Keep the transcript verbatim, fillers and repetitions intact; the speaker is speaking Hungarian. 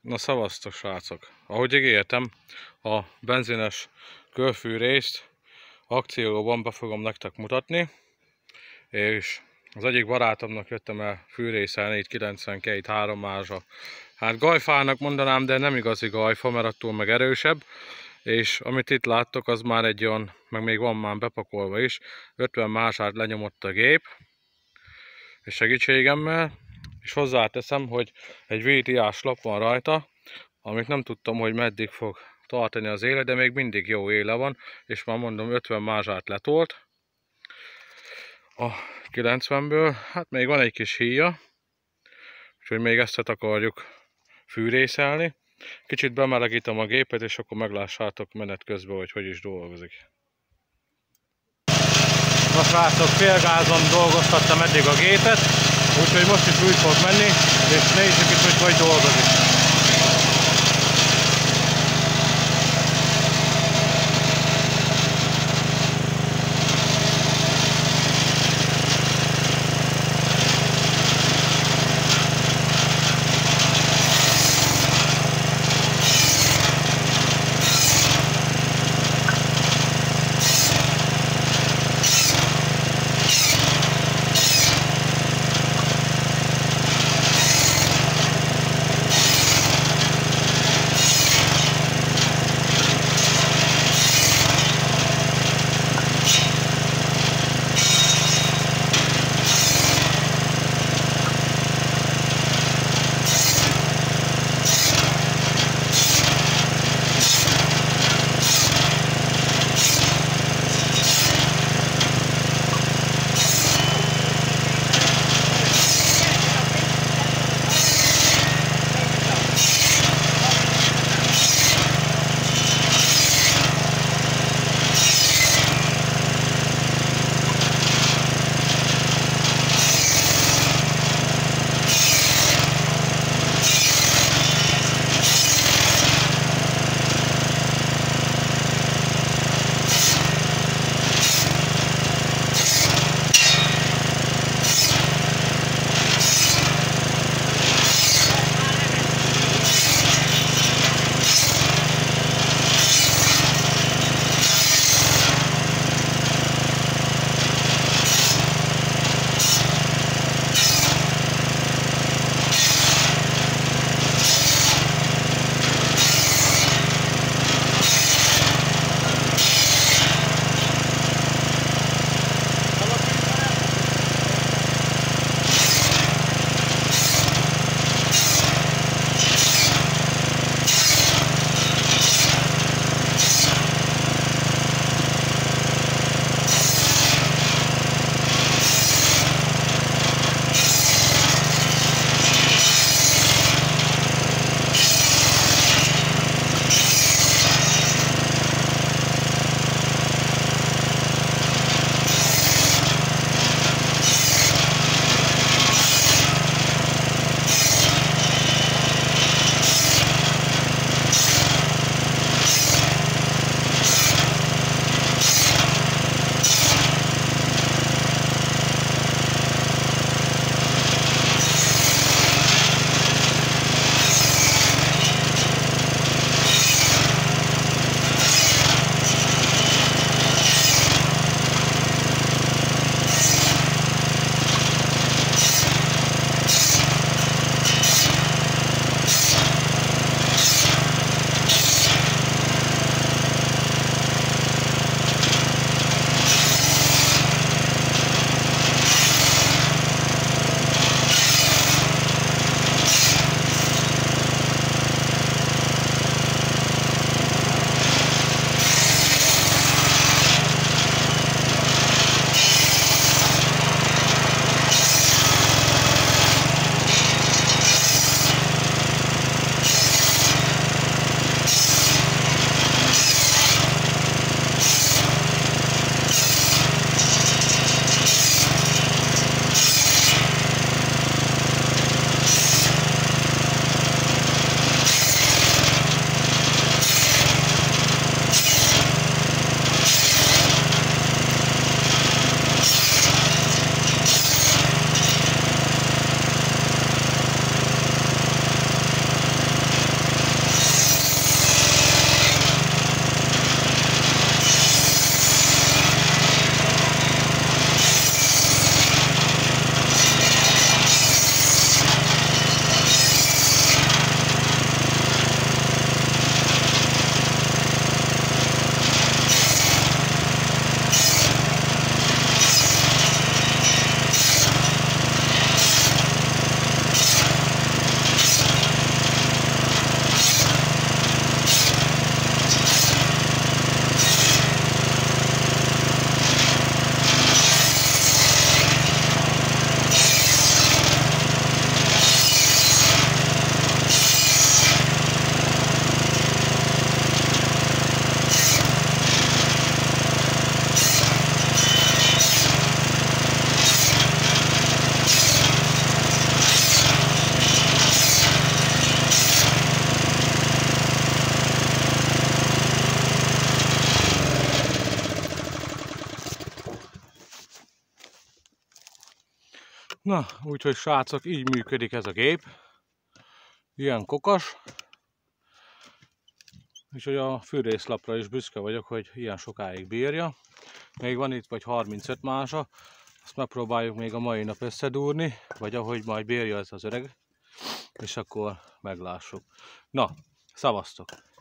Na szavaztok, srácok! Ahogy ígértem, a benzines körfűrészt akcióban be fogom nektek mutatni, és az egyik barátomnak jöttem el fűrészelni, itt kilencvenkét három mázsa. Hát gajfának mondanám, de nem igazi gajfa, mert attól meg erősebb, és amit itt láttok, az már egy olyan, meg még van már bepakolva is, ötven mázsát lenyomott a gép, és segítségemmel, és hozzáteszem, hogy egy vé té á-s lap van rajta, amit nem tudtam, hogy meddig fog tartani az éle, de még mindig jó éle van, és már mondom, ötven mázsát letolt a kilencvenből, hát még van egy kis híja, úgyhogy még ezt akarjuk fűrészelni. Kicsit bemelegítem a gépet, és akkor meglássátok menet közben, hogy hogy is dolgozik. Na srácok, félgázon dolgoztattam eddig a gépet, úgyhogy most is úgy fog menni, és nézzük is, hogy hogy dolgozik. Na, úgyhogy srácok, így működik ez a gép. Ilyen kokas. És hogy a fűrészlapra is büszke vagyok, hogy ilyen sokáig bírja. Még van itt vagy harmincöt mása. Azt megpróbáljuk még a mai nap összedúrni, vagy ahogy majd bírja ez az öreg. És akkor meglássuk. Na, szavaztok!